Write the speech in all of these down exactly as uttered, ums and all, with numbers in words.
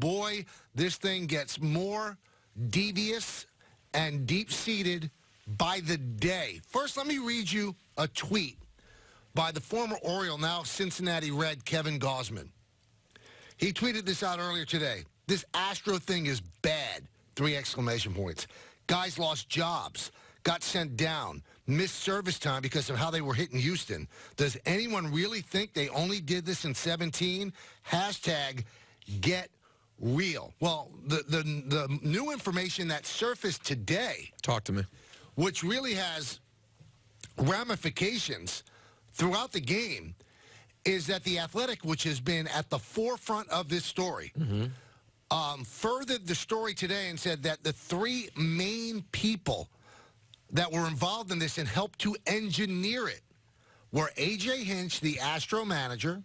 boy, this thing gets more devious and deep-seated by the day. First, let me read you a tweet by the former Oriole, now Cincinnati Red, Kevin Gausman. He tweeted this out earlier today. This Astro thing is bad. Three exclamation points. Guys lost jobs, got sent down, missed service time because of how they were hitting Houston. Does anyone really think they only did this in seventeen? Hashtag get real. Well, the, the, the new information that surfaced today. Talk to me. Which really has ramifications throughout the game, is that the Athletic, which has been at the forefront of this story, mm-hmm. um, furthered the story today and said that the three main people that were involved in this and helped to engineer it were A J Hinch, the Astro manager,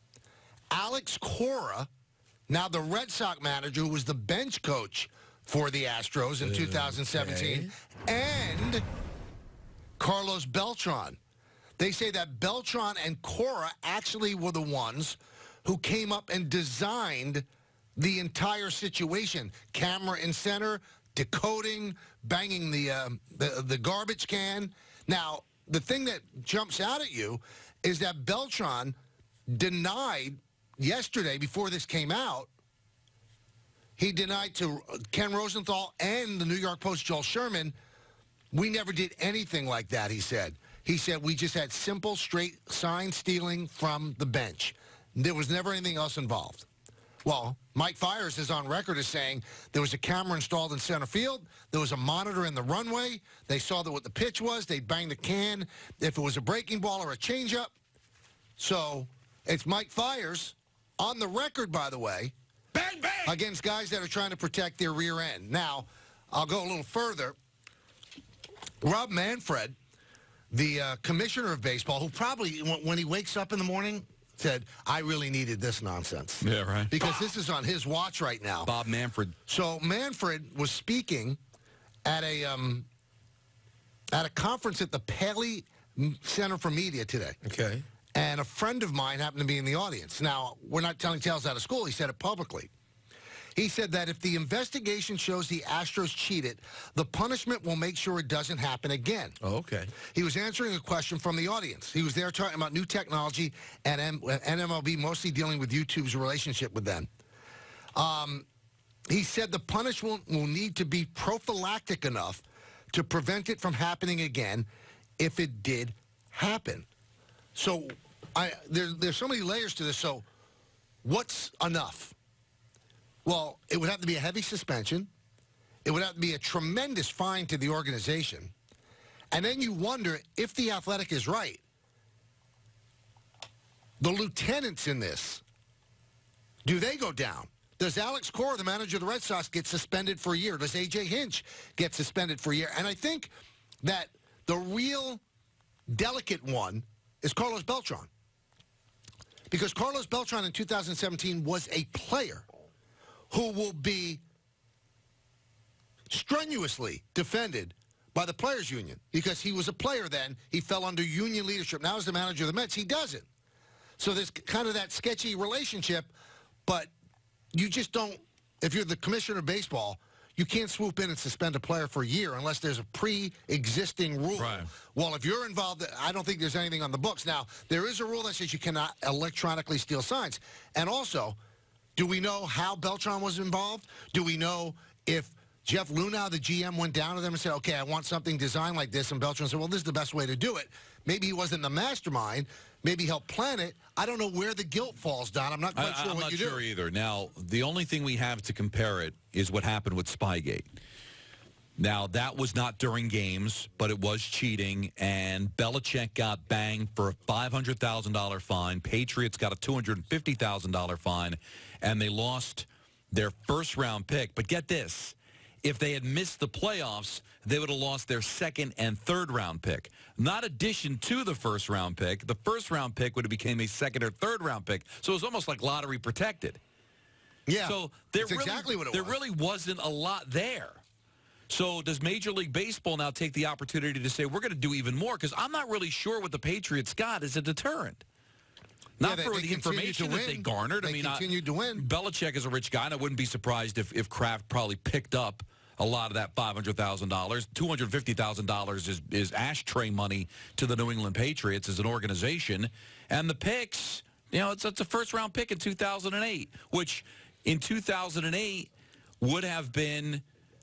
Alex Cora, now the Red Sox manager, who was the bench coach for the Astros in okay. two thousand seventeen, and Carlos Beltran. They say that Beltran and Cora actually were the ones who came up and designed the entire situation. Camera in center, decoding, banging the, uh, the, the garbage can. Now, the thing that jumps out at you is that Beltran denied yesterday, before this came out, he denied to Ken Rosenthal and the New York Post, Joel Sherman, we never did anything like that, he said. He said, we just had simple, straight sign stealing from the bench. There was never anything else involved. Well, Mike Fiers is on record as saying there was a camera installed in center field. There was a monitor in the runway. They saw that what the pitch was. They banged the can if it was a breaking ball or a changeup. So it's Mike Fiers on the record, by the way, bang, bang, against guys that are trying to protect their rear end. Now, I'll go a little further. Rob Manfred, the uh, commissioner of baseball, who probably, when he wakes up in the morning, said, I really needed this nonsense. Yeah, right. Because Bob. This is on his watch right now. Bob Manfred. So Manfred was speaking at a um, at a conference at the Paley Center for Media today. Okay. And a friend of mine happened to be in the audience. Now, we're not telling tales out of school. He said it publicly. He said that if the investigation shows the Astros cheated, the punishment will make sure it doesn't happen again. Oh, okay. He was answering a question from the audience. He was there talking about new technology and M L B, mostly dealing with YouTube's relationship with them. Um, he said the punishment will need to be prophylactic enough to prevent it from happening again if it did happen. So I, there, there's so many layers to this. So what's enough? Well, it would have to be a heavy suspension. It would have to be a tremendous fine to the organization. And then you wonder if the Athletic is right. The lieutenants in this, do they go down? Does Alex Cora, the manager of the Red Sox, get suspended for a year? Does A J Hinch get suspended for a year? And I think that the real delicate one is Carlos Beltran. Because Carlos Beltran in two thousand seventeen was a player who will be strenuously defended by the Players Union because he was a player then. He fell under union leadership. Now as the manager of the Mets, he doesn't. So there's kind of that sketchy relationship, but you just don't, if you're the commissioner of baseball, you can't swoop in and suspend a player for a year unless there's a pre-existing rule. Right. Well, if you're involved, I don't think there's anything on the books. Now, there is a rule that says you cannot electronically steal signs. And also, do we know how Beltran was involved? Do we know if Jeff Lunau, the G M, went down to them and said, okay, I want something designed like this, and Beltran said, well, this is the best way to do it. Maybe he wasn't the mastermind. Maybe he helped plan it. I don't know where the guilt falls, Don. I'm not quite I, sure I'm what not you sure do. either. Now, the only thing we have to compare it is what happened with Spygate. Now, that was not during games, but it was cheating, and Belichick got banged for a five hundred thousand dollar fine. Patriots got a two hundred fifty thousand dollar fine, and they lost their first-round pick. But get this. If they had missed the playoffs, they would have lost their second and third-round pick. Not addition to the first-round pick. The first-round pick would have become a second or third-round pick. So it was almost like lottery protected. Yeah, so there that's really, exactly what it there was. really wasn't a lot there. So does Major League Baseball now take the opportunity to say, we're going to do even more? Because I'm not really sure what the Patriots got as a deterrent. Not Yeah, they- for they the continued information to that they win. garnered. They I mean, continued to win. Belichick is a rich guy, and I wouldn't be surprised if, if Kraft probably picked up a lot of that five hundred thousand dollars. two hundred fifty thousand dollars is, is ashtray money to the New England Patriots as an organization. And the picks, you know, it's, it's a first-round pick in two thousand eight, which in two thousand eight would have been,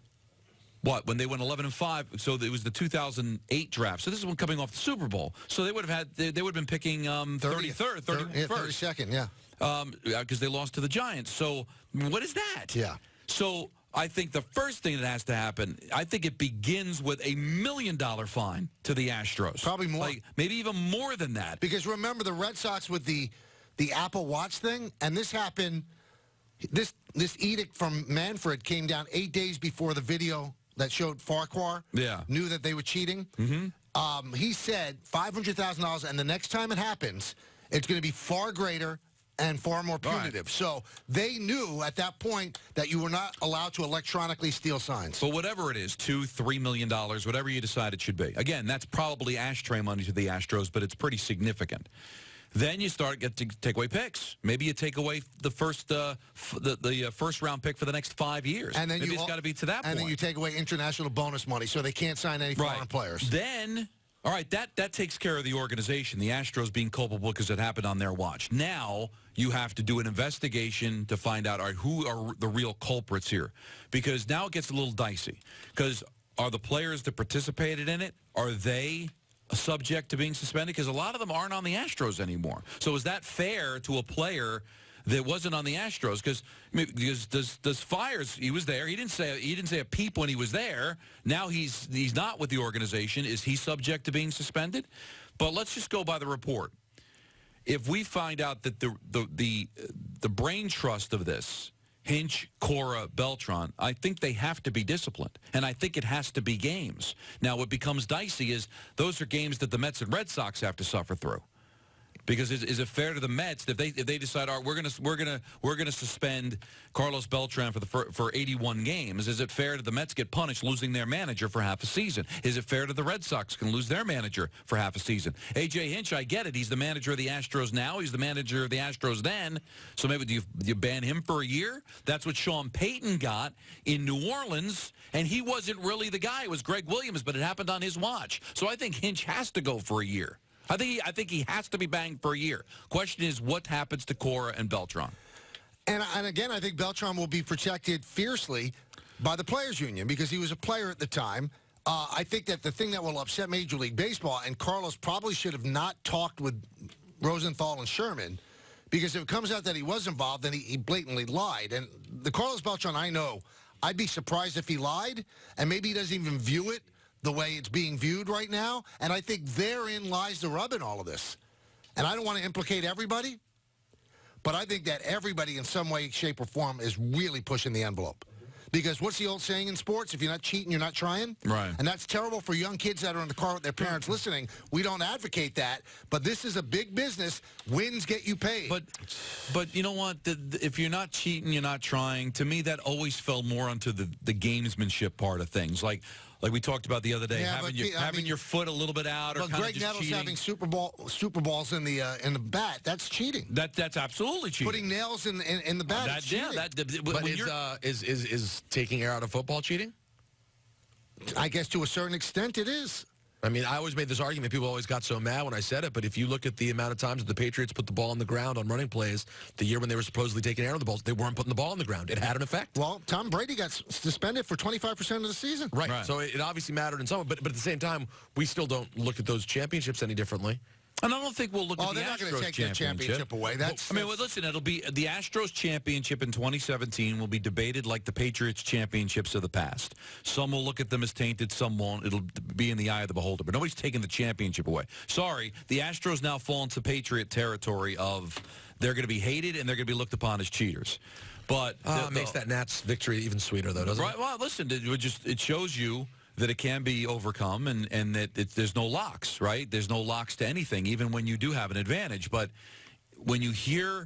what, when they went eleven and five? So it was the two thousand eight draft. So this is one coming off the Super Bowl. So they would have had, they, they would have been picking um, thirty-third, thirty-first. Yeah, thirty-second, yeah. Um, because they lost to the Giants. So what is that? Yeah. So I think the first thing that has to happen, I think it begins with a million-dollar fine to the Astros. Probably more. Like, maybe even more than that. Because remember the Red Sox with the the Apple Watch thing, and this happened, this this edict from Manfred came down eight days before the video that showed Farquhar Yeah. knew that they were cheating. Mm-hmm. Um, he said five hundred thousand dollars, and the next time it happens, it's going to be far greater and far more punitive. Right. So they knew at that point that you were not allowed to electronically steal signs. But whatever it is, two, three million dollars, whatever you decide it should be. Again, that's probably ashtray money to the Astros, but it's pretty significant. Then you start get to take away picks. Maybe you take away the first uh, f the, the uh, first round pick for the next five years. And then Maybe you it's got to be to that and point. And then you take away international bonus money, so they can't sign any right. foreign players. Then, all right, that, that takes care of the organization, the Astros being culpable because it happened on their watch. Now you have to do an investigation to find out, all right, who are the real culprits here? Because now it gets a little dicey. Because are the players that participated in it, are they subject to being suspended? Because a lot of them aren't on the Astros anymore. So is that fair to a player that wasn't on the Astros? Because I mean, because does does Fires, he was there. He didn't say he didn't say a peep when he was there. Now he's he's not with the organization. Is he subject to being suspended? But let's just go by the report. If we find out that the the the, the brain trust of this, Hinch, Cora, Beltran, I think they have to be disciplined. And I think it has to be games. Now, what becomes dicey is those are games that the Mets and Red Sox have to suffer through. Because is, is it fair to the Mets if they if they decide, all right, we're gonna we're gonna we're gonna suspend Carlos Beltran for the for, for eighty-one games? Is it fair to the Mets get punished losing their manager for half a season? Is it fair to the Red Sox can lose their manager for half a season? A J Hinch, I get it. He's the manager of the Astros now. He's the manager of the Astros then. So maybe do you, do you ban him for a year? That's what Sean Payton got in New Orleans, and he wasn't really the guy. It was Greg Williams, but it happened on his watch. So I think Hinch has to go for a year. I think he, I think he has to be banged for a year. Question is, what happens to Cora and Beltran? And, and again, I think Beltran will be protected fiercely by the Players Union because he was a player at the time. Uh, I think that the thing that will upset Major League Baseball, and Carlos probably should have not talked with Rosenthal and Sherman, because if it comes out that he was involved, then he, he blatantly lied. And the Carlos Beltran I know, I'd be surprised if he lied, and maybe he doesn't even view it the way it's being viewed right now. And I think therein lies the rub in all of this. And I don't want to implicate everybody, but I think that everybody in some way, shape, or form is really pushing the envelope. Because what's the old saying in sports? If you're not cheating, you're not trying. Right. And that's terrible for young kids that are in the car with their parents listening. We don't advocate that. But this is a big business. Wins get you paid. But, but you know what? The, the, if you're not cheating, you're not trying. To me, that always fell more onto the, the gamesmanship part of things. Like, like we talked about the other day, Yeah, having, but, your, I having mean, your foot a little bit out or but kind of Greg just Nettles cheating. having Super Bowl Super Balls in the uh, in the bat, that's cheating. That that's absolutely cheating. Putting nails in in, in the bat, that, is cheating. yeah, that, that, But when is, you're, uh, is, is, is taking air out of football cheating? I guess to a certain extent it is. I mean, I always made this argument. People always got so mad when I said it, but if you look at the amount of times that the Patriots put the ball on the ground on running plays, the year when they were supposedly taking air on the balls, they weren't putting the ball on the ground. It had an effect. Well, Tom Brady got s- suspended for twenty-five percent of the season. Right. Right. So it, it obviously mattered in some, but, but at the same time, we still don't look at those championships any differently. and I don't think we'll look Oh, at the they're not Astros going to take their championship away. That's, I mean, well, listen, it'll be the Astros championship in twenty seventeen will be debated like the Patriots championships of the past. Some will look at them as tainted, some won't. It'll be in the eye of the beholder. But nobody's taking the championship away. Sorry, the Astros now fall into Patriot territory of they're going to be hated and they're going to be looked upon as cheaters. But Uh, the- makes the- that Nats victory even sweeter, though, doesn't right. it? Well, listen, it would just it shows you that it can be overcome and, and that it, there's no locks, right? There's no locks to anything, even when you do have an advantage. But when you hear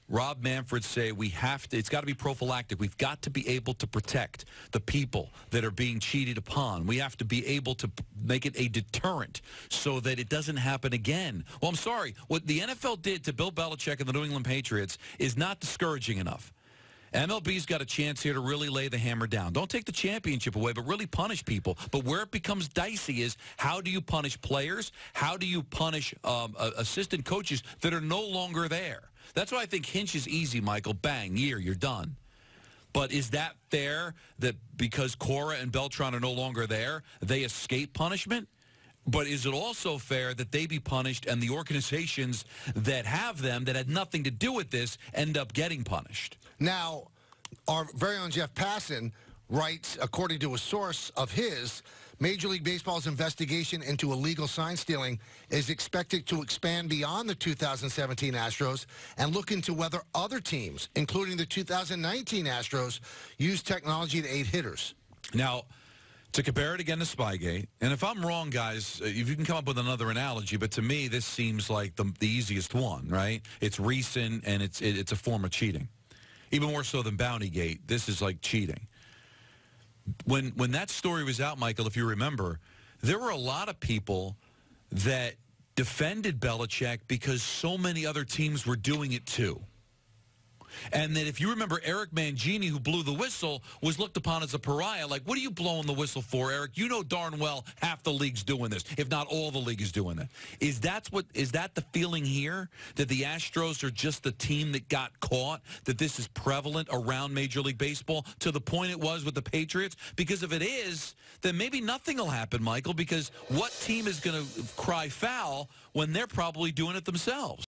Rob Manfred say we have to, it's got to be prophylactic. We've got to be able to protect the people that are being cheated upon. We have to be able to make it a deterrent so that it doesn't happen again. Well, I'm sorry. What the N F L did to Bill Belichick and the New England Patriots is not discouraging enough. M L B's got a chance here to really lay the hammer down. Don't take the championship away, but really punish people. But where it becomes dicey is how do you punish players? How do you punish um, uh, assistant coaches that are no longer there? That's why I think Hinch is easy, Michael. Bang, year, you're done. But is that fair that because Cora and Beltran are no longer there, they escape punishment? But is it also fair that they be punished and the organizations that have them that had nothing to do with this end up getting punished? Now, our very own Jeff Passan writes, according to a source of his, Major League Baseball's investigation into illegal sign stealing is expected to expand beyond the two thousand seventeen Astros and look into whether other teams, including the two thousand nineteen Astros, use technology to aid hitters. Now, to compare it again to Spygate, and if I'm wrong, guys, if you can come up with another analogy, but to me, this seems like the, the easiest one, right? It's recent, and it's it, it's a form of cheating. Even more so than Bountygate, this is like cheating. When when that story was out, Michael, if you remember, there were a lot of people that defended Belichick because so many other teams were doing it too. And that if you remember, Eric Mangini, who blew the whistle, was looked upon as a pariah. Like, what are you blowing the whistle for, Eric? You know darn well half the league's doing this, if not all the league is doing it. Is that what is that the feeling here, that the Astros are just the team that got caught, that this is prevalent around Major League Baseball to the point it was with the Patriots? Because if it is, then maybe nothing will happen, Michael, because what team is going to cry foul when they're probably doing it themselves?